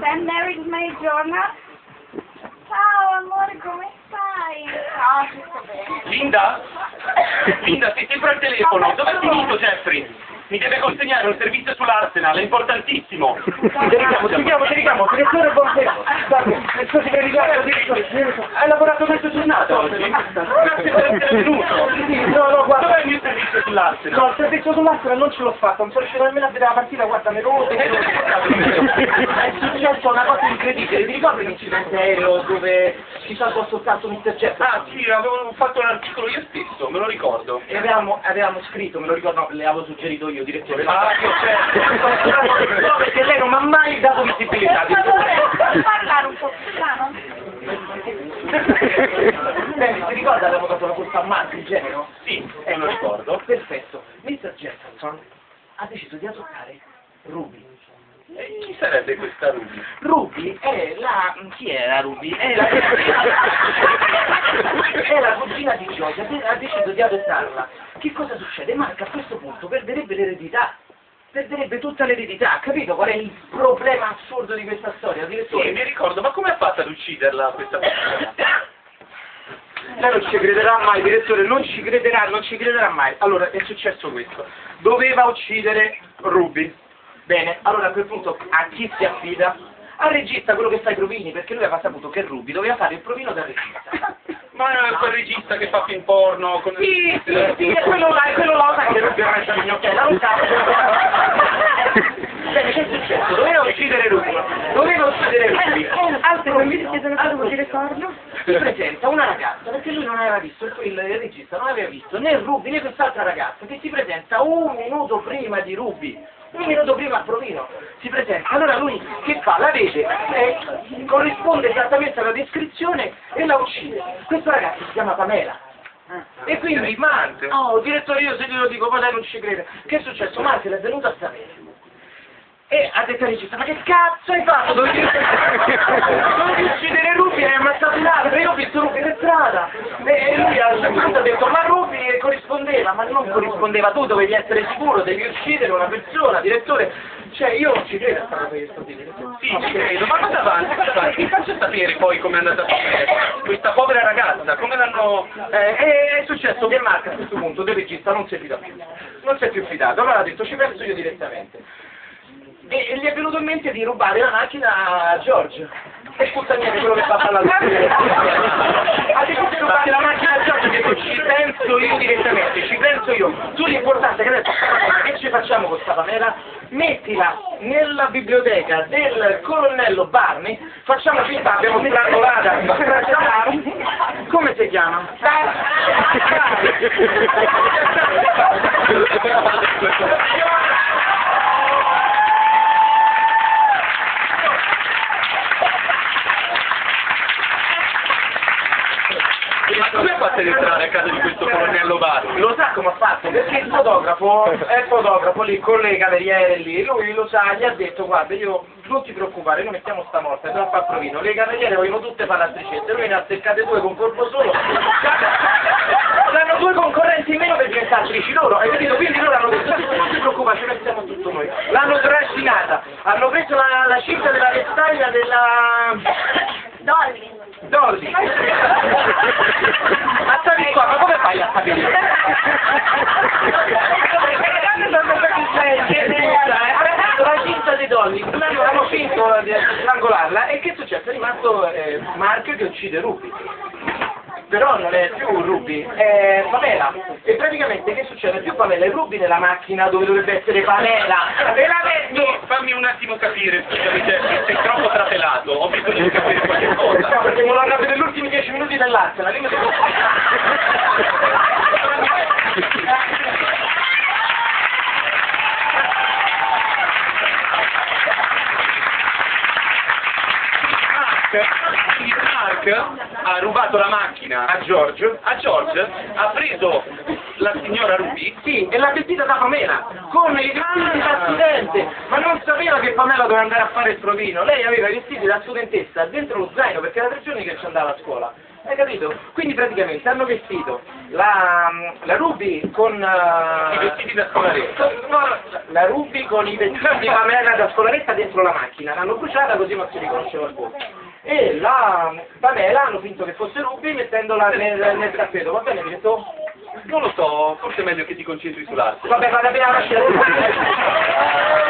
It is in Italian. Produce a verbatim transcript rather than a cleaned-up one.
Ben Married May Journal. Ciao amore, come stai? Ciao, tutto bene. Linda? Linda, sei sempre al telefono. Dove è finito Jeffrey? Mi deve consegnare un servizio sull'Arsenal, è importantissimo. Ti richiamo, ti richiamo, ti richiamo, direttore buonasera. Guarda, scusi per richiamo, direttore. Hai lavorato mezza giornata oggi? Grazie per essere venuto. Sì, no, no, guarda. Dov'è il mio servizio sull'Arsenal? No, il servizio sull'Arsenal non ce l'ho fatto, non sono riuscito nemmeno a vedere la partita, guarda, mi rovo. È successo una cosa incredibile, ti ricordi l'incidente aereo dove ci saltò soltanto mister Jefferson? Ah sì, avevo fatto un articolo io stesso, me lo ricordo. E avevamo, avevamo scritto, me lo ricordo, no, le avevo suggerito io, direttore. Ah, io certo. No, perché lei non mi ha mai dato visibilità. Puoi parlare un po' strano? Bene, ti ricorda avevamo dato la colpa a Mark in genere, no? Sì, me lo ricordo. Perfetto. mister Jefferson ha deciso di adottare Ruby. E chi sarebbe questa Ruby? Ruby è la... chi è la Ruby? È la... è la cugina di Gioia, ha deciso di adottarla. Che cosa succede? Mark a questo punto perderebbe l'eredità. Perderebbe tutta l'eredità, capito qual è il problema assurdo di questa storia? Direttore? Sì, mi ricordo, ma come ha fatto ad ucciderla questa persona? Lei non ci crederà mai, direttore, non ci crederà, non ci crederà mai. Allora, è successo questo. Doveva uccidere Ruby. Bene, allora a quel punto a chi si affida? Al regista, quello che fa i provini, perché lui aveva saputo che Ruby doveva fare il provino da regista. Ma è quel regista che fa film porno con... Sì, sì, sì, è quello là, è quello là, sai che Ruby ormai sta mignocchiella, lo sa. Bene, che è successo? Doveva uccidere Ruby. Doveva uccidere Ruby. Altro non mi chiedono cosa vuol dire corno? Si presenta una ragazza, perché lui non aveva visto, il, il regista non aveva visto né Ruby né quest'altra ragazza, che si presenta un minuto prima di Ruby. Un minuto prima al provino si presenta, allora lui che fa? La vede, eh, corrisponde esattamente alla descrizione e la uccide. Questa ragazza si chiama Pamela. E quindi, ma, oh, direttore, io se glielo dico, ma lei non ci crede. Che è successo? Markel è venuto a sapere. E ha detto al regista, ma che cazzo hai fatto? Dovevi, dovevi uccidere Ruby e hai ammazzato un altro, io ho visto Ruby per strada. E lui a un certo punto ha detto, ma Ruby corrispondeva, ma non corrispondeva, tu dovevi essere sicuro, devi uccidere una persona, direttore. Cioè, io non ci credo a questa cosa che sto dicendo. Sì, ci credo, ma vada avanti, vada avanti. Mi faccia sapere poi come è andata a finire questa povera ragazza, come l'hanno... Eh, è successo che Mark a questo punto, del regista, non si fida più. Non si è più fidato, allora ha detto, ci penso io direttamente. E, e gli è venuto in mente di rubare la macchina a George. E scusa niente quello che fa parlare. Ha deciso di rubare la macchina a George, ha detto ci penso io direttamente, ci penso io. Tu l'importante è che adesso che ci facciamo con questa Pamela? Mettila nella biblioteca del colonnello Barney, facciamo finta, abbiamo strangolata, come si chiama? Ma come ha fatto ad entrare a casa di questo colonnello Barney? Lo sa come ha fatto? Perché il fotografo, è il fotografo lì, con le cameriere lì, lui lo sa, gli ha detto guarda io non ti preoccupare, noi mettiamo sta morta, andiamo a far provino, le cameriere vogliono tutte fare l'attricette, lui ne ha cercate due con colpo solo, hanno due concorrenti in meno per diventare attrici loro, hai capito? Quindi loro hanno detto non ti preoccupare, ci mettiamo tutto noi. L'hanno trascinata, hanno preso la, la cinta della vestaglia della... Dolly. Dolly! Ma stavi qua, ma come fai a sapere? La cinta di Dolly, hanno finto di strangolarla e che è successo? È rimasto eh, Mark che uccide Ruby. Però non è più Ruby, è Pamela. E praticamente che succede? Più Pamela e Ruby nella macchina dove dovrebbe essere Pamela. E la vedo! Fammi un attimo capire, scusami, Jeffrey, sei troppo trapelato, ho bisogno di capire qualche cosa. No, perché me lo hanno negli ultimi dieci minuti dell'Arsenal, io mi devo... Quindi Mark ha rubato la macchina A George? a George, ha preso la signora Ruby. Sì, e l'ha vestita da Pamela, con i vestiti d'accidente, ma non sapeva sapeva che Pamela doveva andare a fare il provino, lei aveva i vestiti da studentessa dentro lo zaino perché era tre giorni che ci andava a scuola. Hai capito? Quindi praticamente hanno vestito la, la Ruby con uh, I vestiti da scolaretta. no, la Ruby con i vestiti di Pamela da scolaretta dentro la macchina, l'hanno bruciata così non si riconosceva il volto. E la Pamela hanno finto che fosse Ruby mettendola nel, nel tappeto, va bene, mi ha detto? Non lo so, forse è meglio che ti concentri sull'arte. Vabbè, vale la pena lasciare